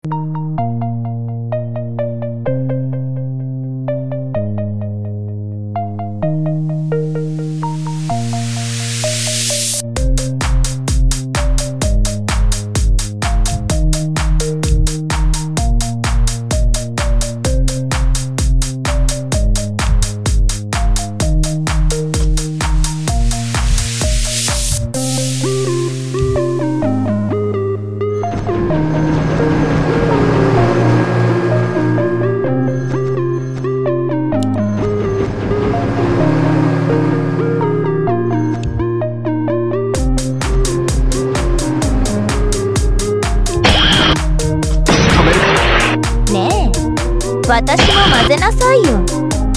私も混ぜなさいよ。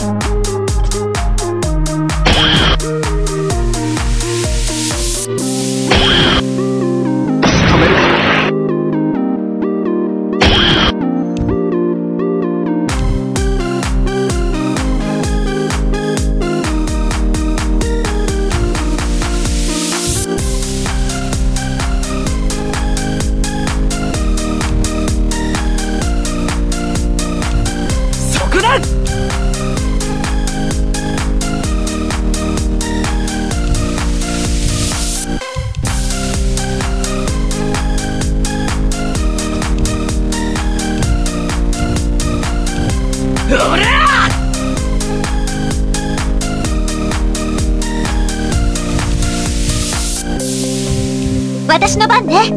私の番ね。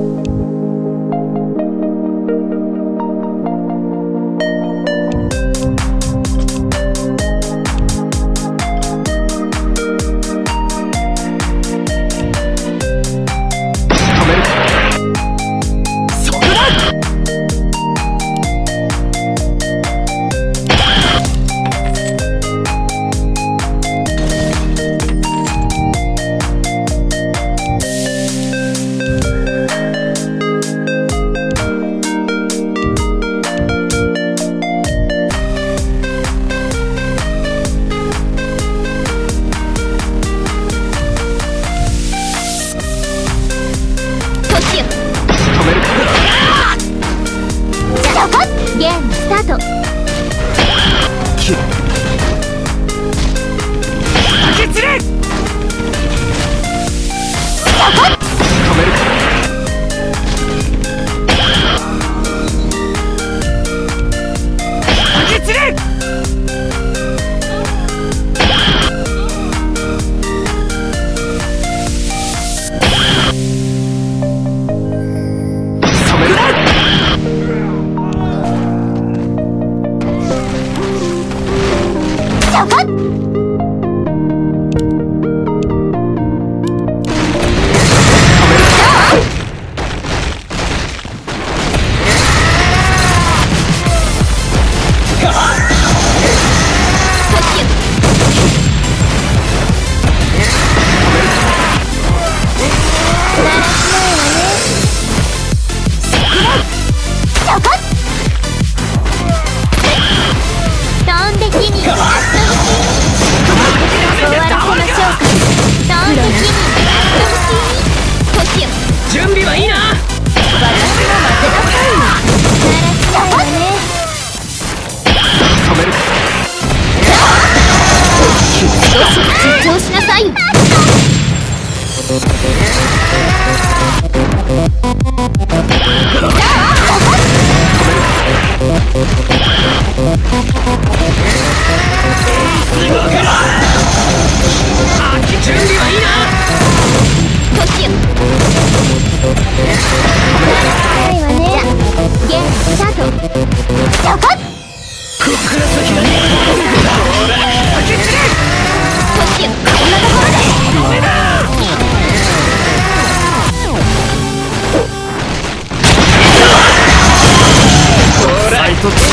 ゲームスタート。 決れ。準備はいいな。 主張しなさいよ。 準備はいいな。 時よ。ないわね。ゲームスタート。そこ。 こっから先はね。ほら、開けてね。 時よ。こんなところで。 ダメだ。ほら、一つ。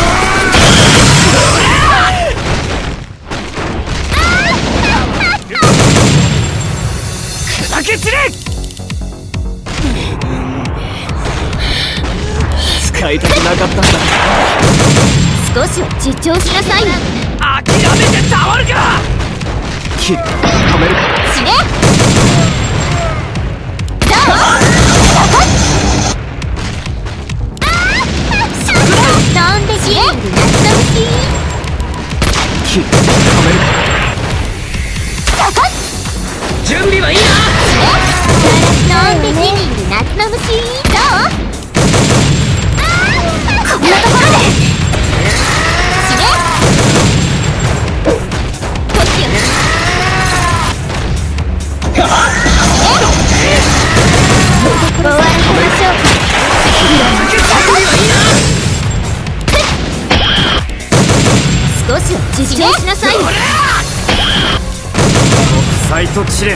砕け散れ。使いたくなかったんだ。 少しは自重しなさいよ。 諦めてたまるか。切る。止める。 死ね。どう？ 死ね夏の虫キッ止める準備はいいな。 なんで火にいる夏の虫どうこんなところで死ねこっちよ終わらせましょう少しは自重しなさいよサイトチレ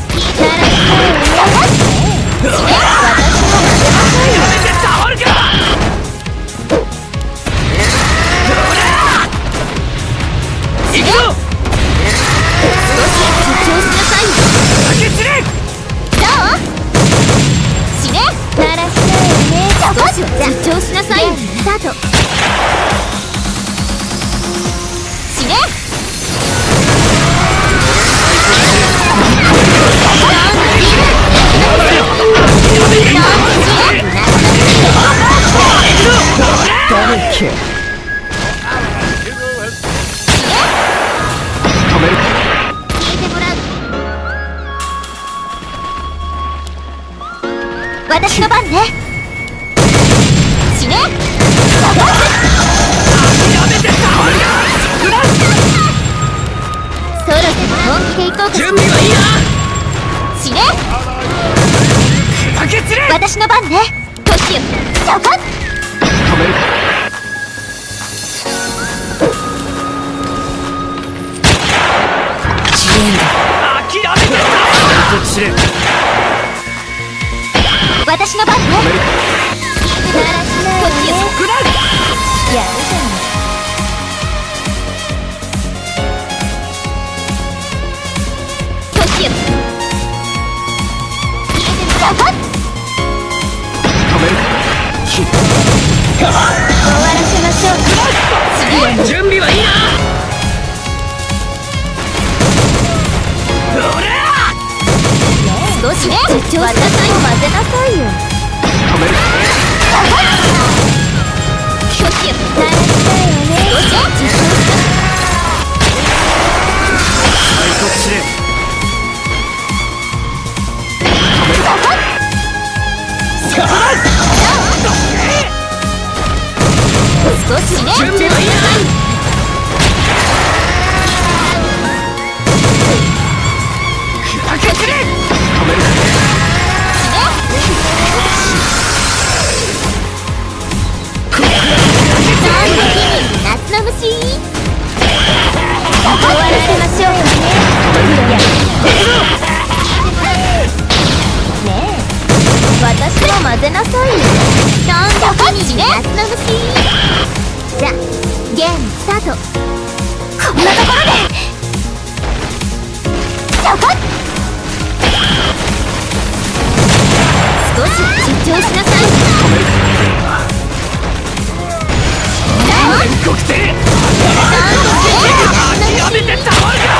私の番ね死ねそろそろ本気で行こうか準備はいいな死ね私の番ねこっちよそこ私の番ねこっちよやるじゃんこっちよそこ終わらせましょう準備はいいな少しね主張しなさい混ぜなさいよこっちよ大事だよね少し主張しな少しね準備はいいな夏の虫終わらせましょうよねねえ私も混ぜなさいよなんで火に夏の虫じゃあゲームスタートこんなところでそこ少し主張しなさい全国でやめてたまるか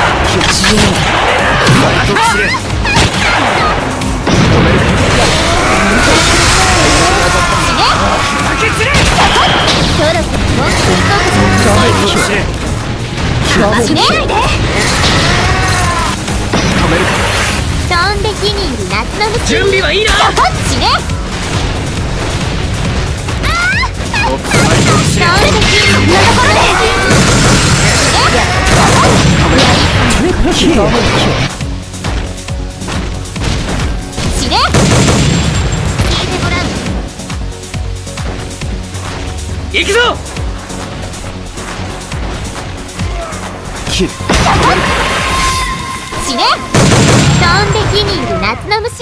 準備はいいな行くぞ死ね飛んで火にいる夏の虫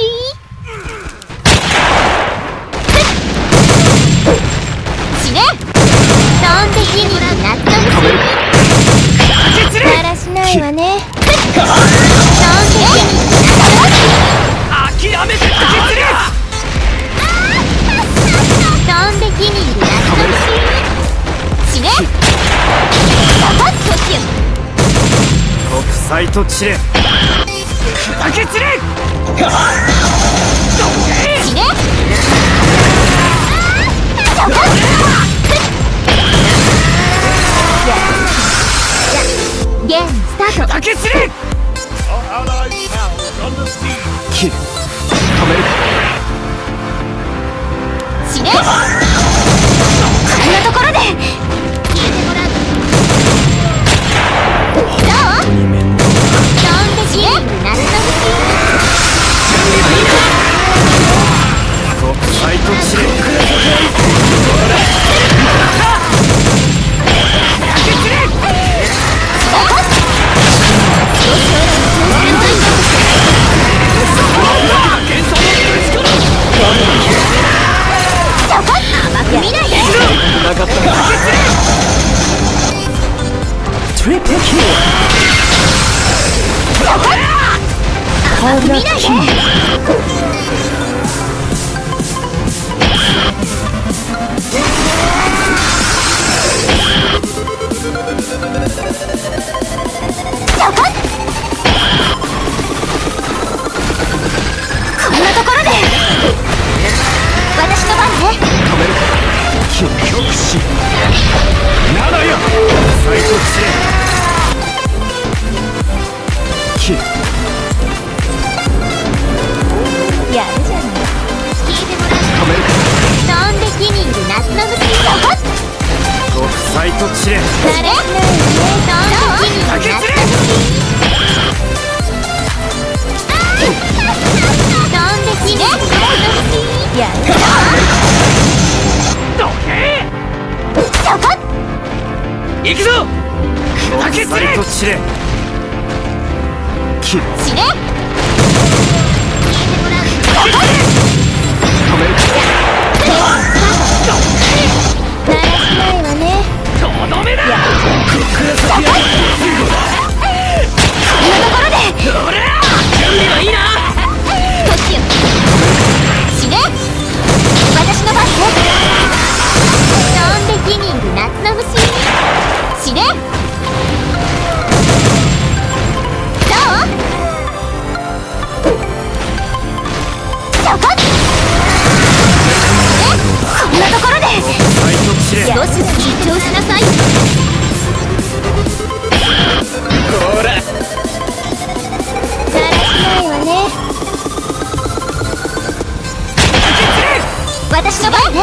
死ね飛んで火にいる夏の虫だらしないわね飛んで火にいる夏の虫諦めてた飛んで火にいる夏の虫死ね国際とチレ砕け散れ死ねなかった。トリプルキル。コブラキング。 こんなところで私の番ね。 止める。極死。ならよ。最速しれ。キル。 やるじゃない。聞いてもらう。 止める。 飛んで火にいる夏の虫。 極最速しれ。 誰？飛んで火にいる夏の虫。飛んで火にいる夏の虫。やる。 どけ。 そこ。 行くぞ。極最速しれ。キル。 死ね。 止める。 だらしないわね。 とどめだ。ここんなところで準備はいいな。 こっちよ。死ね。私の番ね。飛んで火にいる夏の虫。死ね。どう？そこ。こんなところで最速しれ。 よし緊張しなさい。 ほら。 だらしないわね。私の番ね。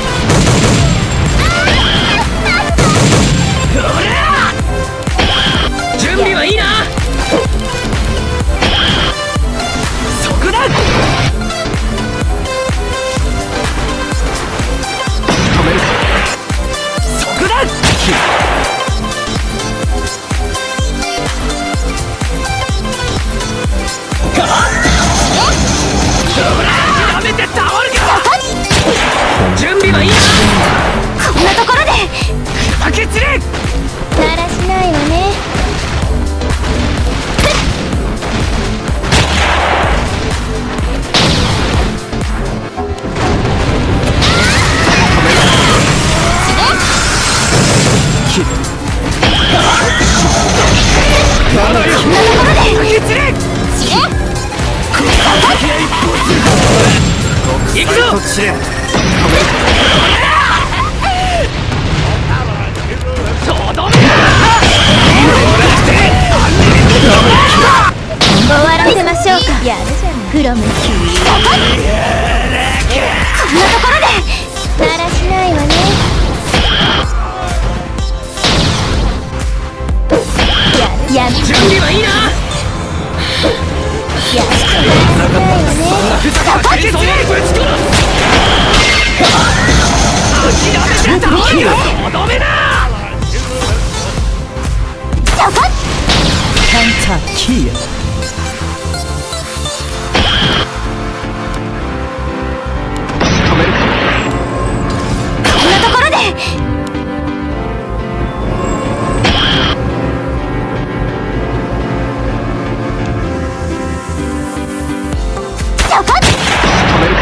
準備はいいな。そこだ。止める。そこだ。やめて倒るか。準備はいいな。 こんなところで駆け散れ。 だらしないわね。 キル。 こんなところで駆け散れ。 死ね。 行くぞ。最速しれ。とどめだ。 終わらせましょうか。やるじゃない。フロムキュー。こんなところでだらしないわね。やる。 準備はいいな。 やるしかないわね。 駆け散れ。ぶち殺す。諦めて倒るか。とどめだ。 そこ。 カンタキル。止める。 こんなところでそこ。 止める。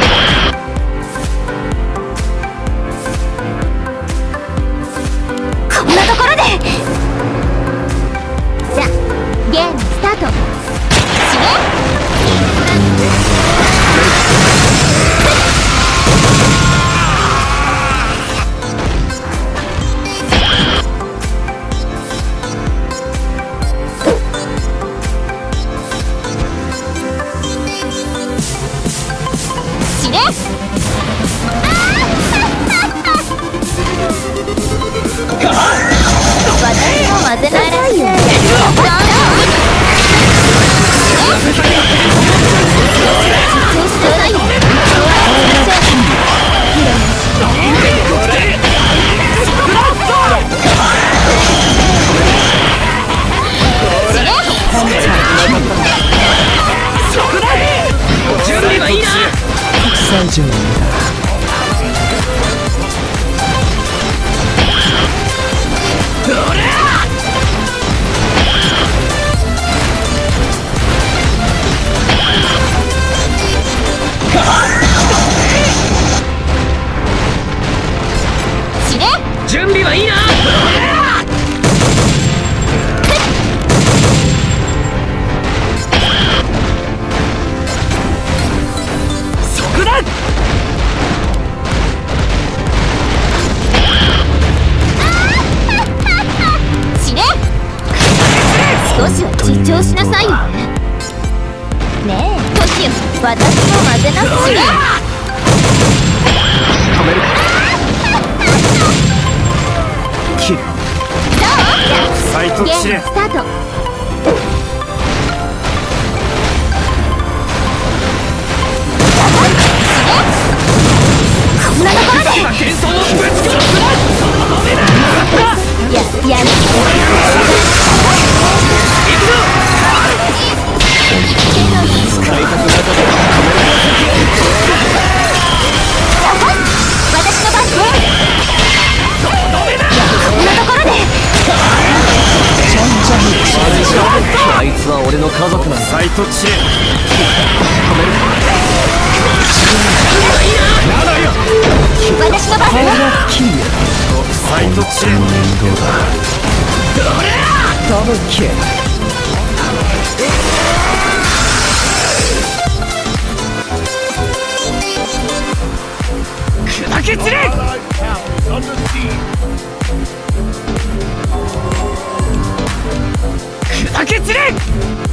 こんなところでじゃあゲームスタート。 備はいいな。そこだ。 死ね。少しは自重しなさいよね。ねえトキよ、私も混ぜなさい。 止める。切る。サイトゲ知れ。 ームスタート。 こんなところで今幻想をぶち殺すな。 やる。 行くぞ。使いたくなかったら私の番ね。こんなところであいつは俺の家族なんだ。サイト知れ。止める。やだよ。 私の番ね。 サイト知れ。面倒だ。ダブルキル。砕け散れ。砕け散れ。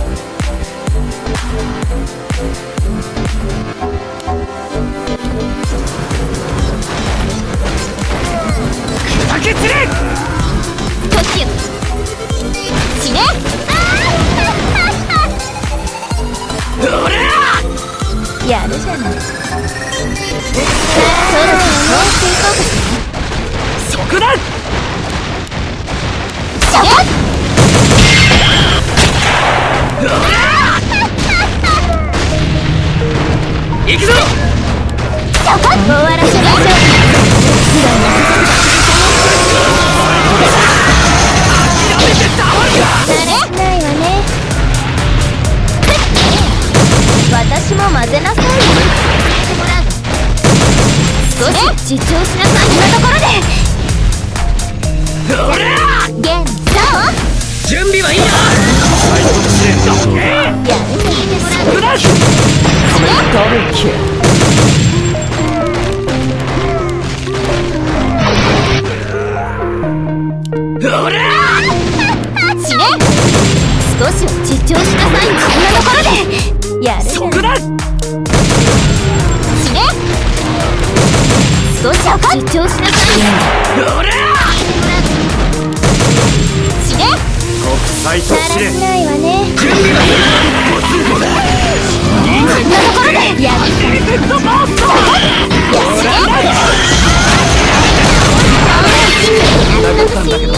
砕け散れ。 トキよ、死ね。やるじゃない。そろそろ回していこうかしら。 そこだ。 死ね。 行くぞ。 終わらせましょう。 ないわね。 私も混ぜなさい。少し自重しなさい。こんなところでゲームスタート。 準備はいいな。サイト知れ。 やるそこだ。ダブルキル。 死ね。少しは自重しなさい。こんなところでやるじゃん。 そこだ。 死ね。少しは自重しなさい。死ね。 サイトだらし知れ。 ないわね。 準備はいいな。 こんなところでやる。 なかったんだけどな。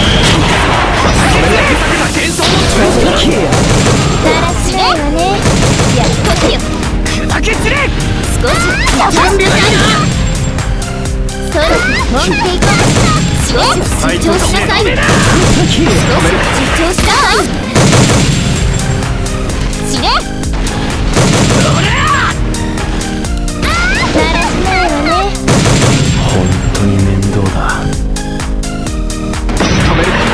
幻想のトラブルキル。 だらしないわね。 やるときよ。 砕け散れ。 少し準備はいいな。そろそろ持っていこう。死ね。自重しなさい。少し自重しなさい。死ね。 だらしないわね。 本当に面倒だ。止める。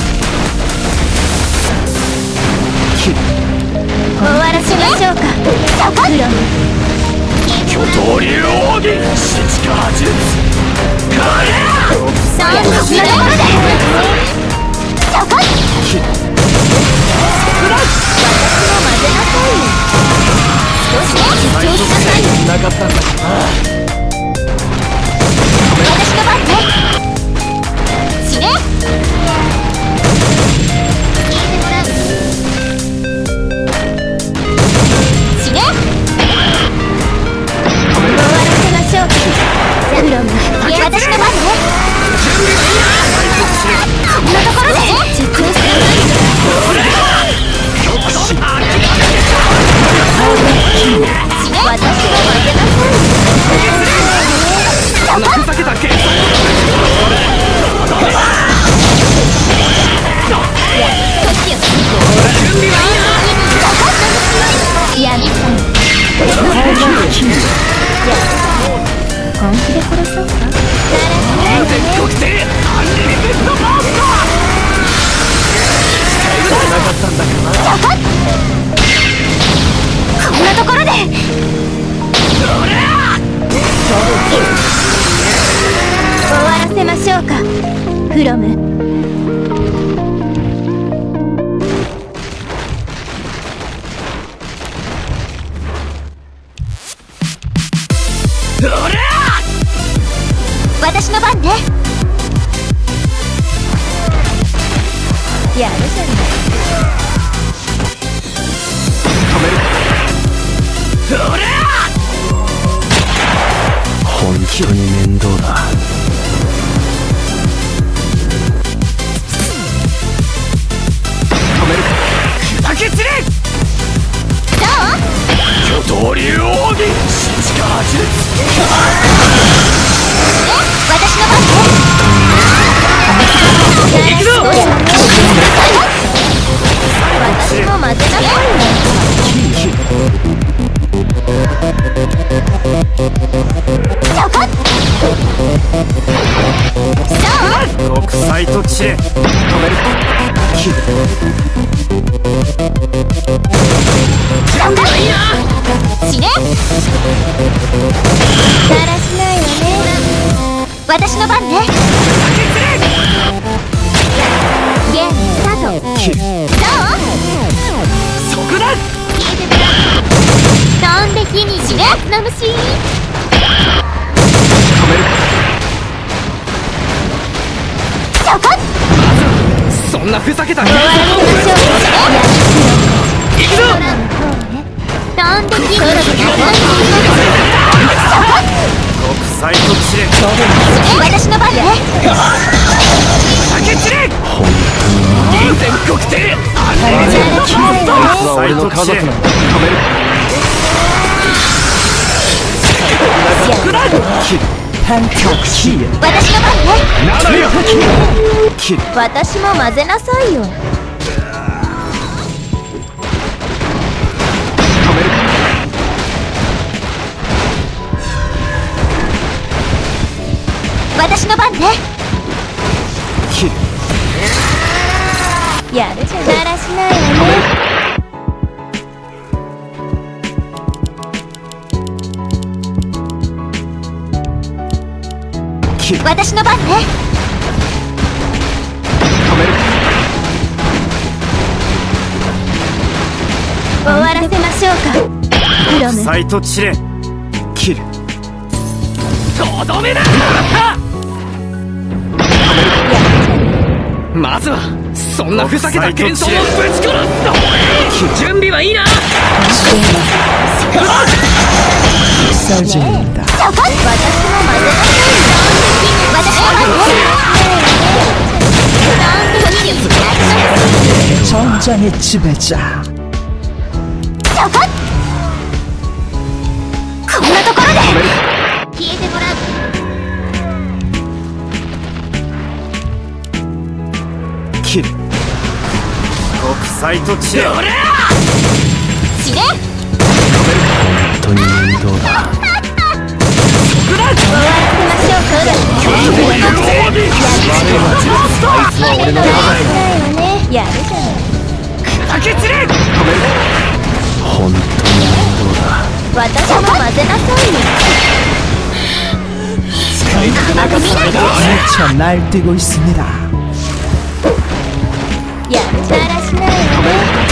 終わらせましょうか。プロ巨頭竜奥義七か八列。 そんなところでしょうかフロム。私の番ね。やるじゃない。 本当に面倒だ。止めるか。砕け散れ。 どう？ 巨頭竜奥義力術。 私の番ね。 行くぞ。 私も混ぜなさいよ。 国際と知れ。止める。切る。 死ね。だらしないわね。私の番ね。ゲームスタート。 切る。 どう？ そこだ。 飛んで火に死ね。の虫。 止める。 そこ。 そんなふざけた終わらせましょう。 行くぞ。 飛んで火に死ね。 国際と知れ。 私の番ね。 砕け散れ。全国帝俺の家族なの。止める。 私の番ね。私も混ぜなさいよ。私の番ね。やるじゃだらしないわね。私の番ね。終わらせましょうかフロム。 サイトチレ。切る。とどめだ。まずはそんなふざけた幻想をぶち殺す。準備はいいな。 私も混ぜなさいよ。私の番ね。 전장의 지배자. こんなところで消えてもらう。 切る。国際と知れ。 死ね。 本当に面倒だ。 終わらせましょうか。 あいつは俺の家族。 やるじゃない。 砕け散れ。本当に面倒だ。 私も混ぜなさいよ。 使い方なんかされた。 미쳐 날뛰고 있습니다. やるだらしないわね。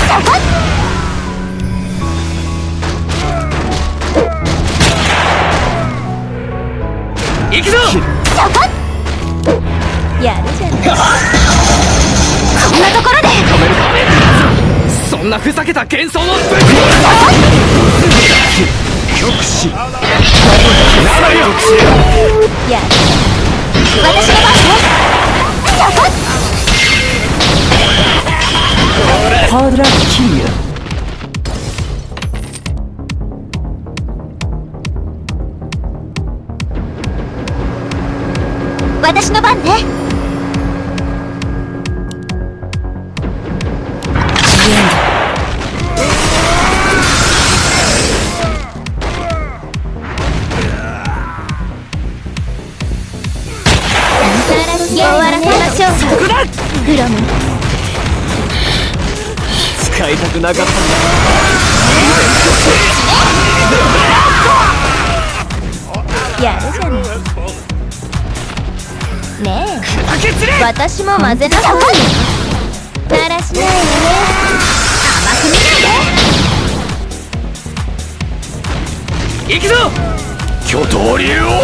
行くぞ。 やるじゃない。こんなところでそんなふざけた幻想をぶち極死。 やる。私の番ね。 쿼드라킬. 私の番ね。終わらせましょうかフロム。 使いたくなかったんだ。 やるじゃない。 ねえ、 砕け散れ。 私も混ぜなさいよ。だらしないわね。甘く見ないで。 行くぞ。巨頭竜王。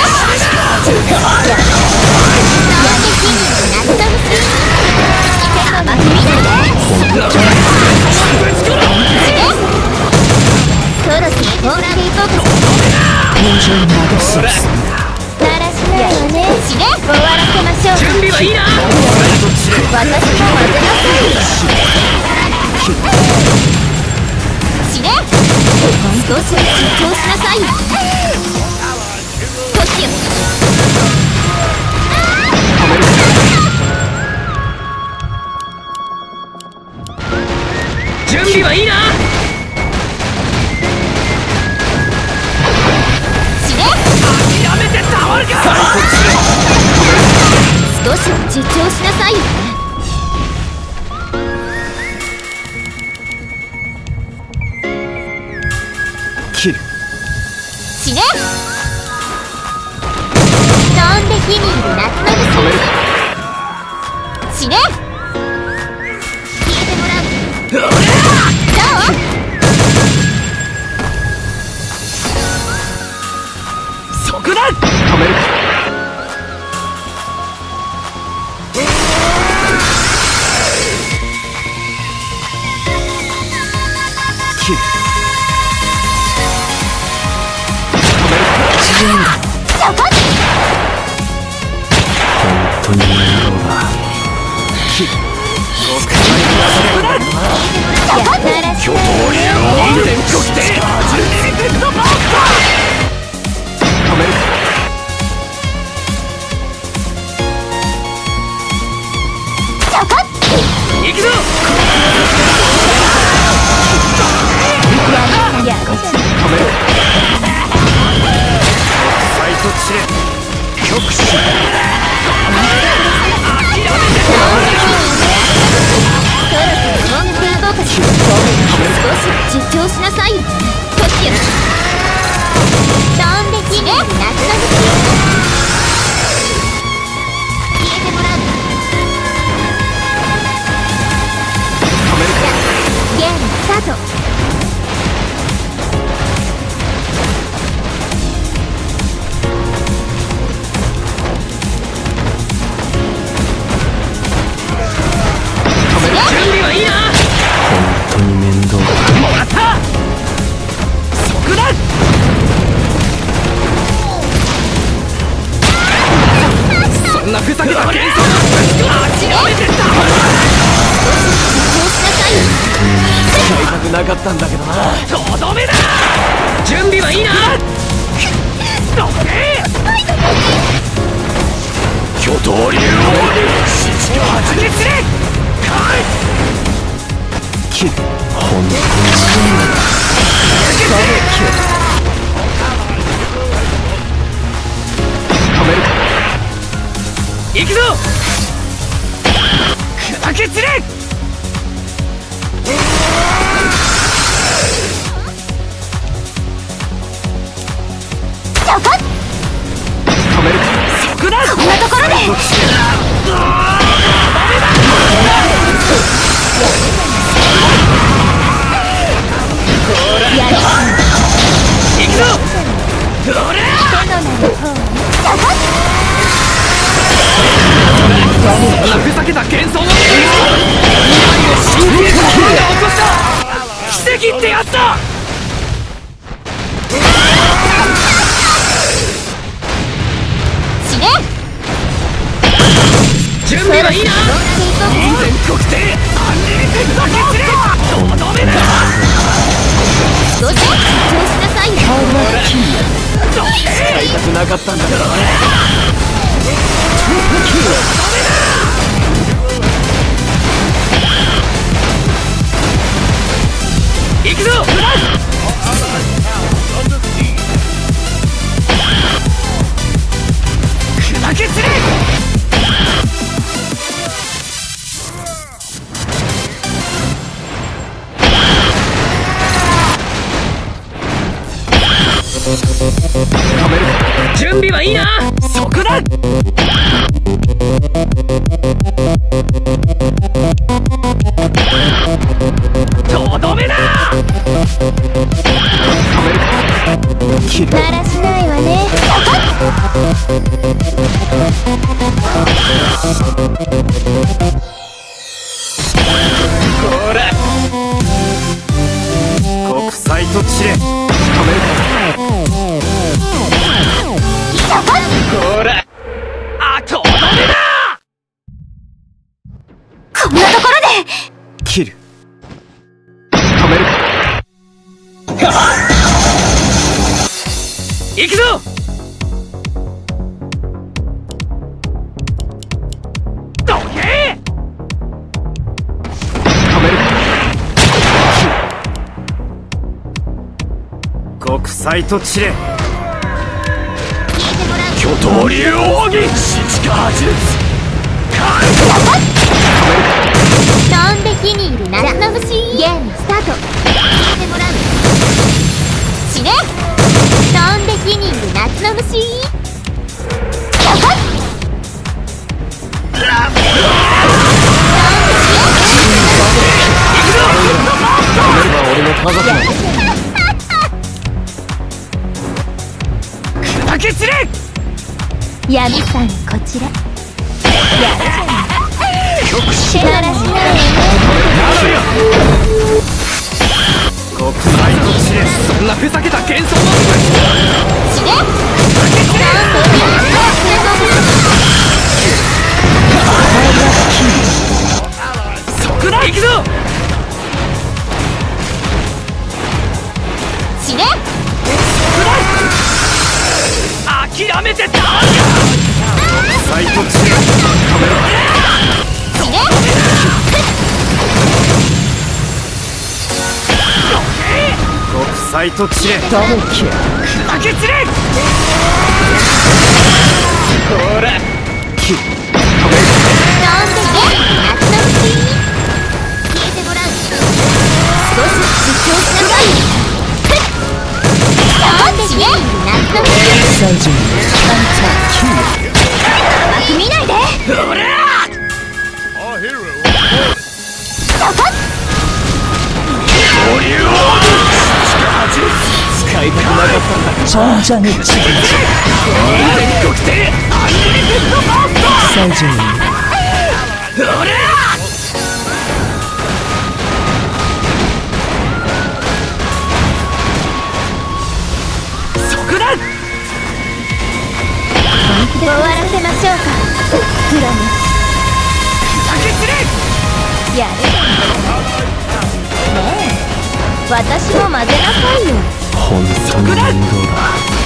終わらせましょう。 準備はいいな。 私も混ぜなさいよ。死ね。少しは出張しなさいよ。こっちよ。 準備はいいな。 死ね。 やめてたまるか。 少しは実調しなさいよね。 切る。 死ね。飛んで火にいる夏の虫。死ね。聞いてもらう。どう？ そこだ。 止める。切る。 そこ。 本当に野郎だ。切る。 巨頭竜王全国でアンリミテッドバース止める。 そこ。 行くぞ。 やる止める。 サイトチレ極主。 少し実調しなさいよ。こっちよ。飛んで火にいる夏の虫。消えてもらう。ゲームスタート。 準備はいいな。 本当に面倒だ。 もらった。そこだ。そんなふざけた幻想諦めてた。使いたくなかったんだけどな。とどめだ。準備はいいな。どけ。巨頭竜王はじけ散れ。 切る。本当に止める。 行くぞ。砕け散れ。 そこ。 止める。 そこだ。 こんなところで。 行くぞ。どれ。ふざけた幻想の未来を真剣な者が起こした奇跡ってやつだ。 死ね。 準備はいいな。全国でアンリミテッドだけ散れ。とどめだ。 少し実調しなさいよ。 使いたくなかったんだから行くぞ。砕け散れ。準備はいいな。そこだ。 こら国際と知れ止めるかこらあとどめだこんなところで切る止めるか行くぞどけ止める国際と知れ巨頭竜奥義七か八列飛んで火にいる夏の虫ゲームスタート死ね飛んで火にいる夏の虫俺の家族だ砕け散れ闇さんこちらやるじゃない極手慣らしない国際と知れそんなふざけた幻想の死ねそこだ行くぞ死ね諦めてた国際と知れ止めろ死ね国際と知れ砕け散れこら切る止める夏の虫消えてごらん少し実況しなさい飛んで死ね夏の虫最上甘く見ないでほら恐竜王使いたくなかったんだちゃんじゃねち全国でアンリミテッドバースト最上ほらそこだ終わらせましょうかプラム砕け散れやるじゃないねえ私も混ぜなさいよ本当に面倒だ